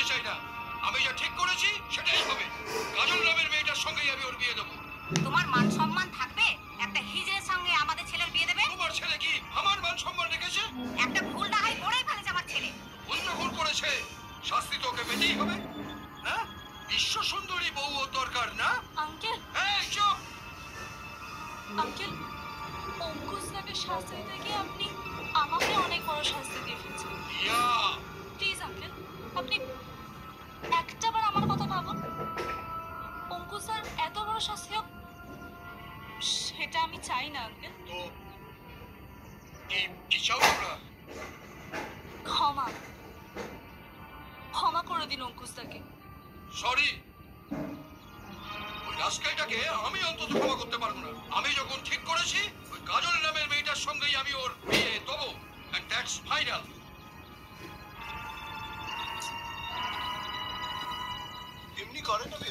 চাই না। আমি যা ঠিক করেছি সেটাই হবে। কাজল নামের মেয়েটার সঙ্গেই আমি ওর বিয়ে দেবো। তোমার মান সম্মান থাকবে? একটা হিজড়ের সঙ্গে আমাদের ছেলের বিয়ে দেবে? তোমার ছেলে কি আমার মান সম্মান রেখেছে? একটা ভুল না হয় করেই ফেলেছে আমার ছেলে। ভুল যখন করেছে শাস্তি তো ওকে পেতেই হবে। হ্যাঁ, বিশ্ব সুন্দরী বউ ওর দরকার না? আঙ্কেল, এই চুপ! আঙ্কেল, অঙ্কুশদাকে শাস্তি দিতে গিয়ে আপনি আমাকে অনেক বড় শাস্তি দিয়ে ফেলছেন। ইয়া, প্লিজ আঙ্কেল, আপনি একটাবার আমার কথা ভাবুন। অঙ্কুশদার এত বড় শাস্তি হোক সেটা আমি চাই না আঙ্কেল। তো কি চাও তোমরা? ক্ষমা ক্ষমা করে দিন অঙ্কুশদাকে। সরি, ওই রাস্কেলটাকে আমি অন্তত ক্ষমা করতে পারবো না। আমি যখন ঠিক করেছি ওই কাজল নামের মেয়েটার সঙ্গেই আমি ওর বিয়ে দেবো, and that's final. এমনি করে না।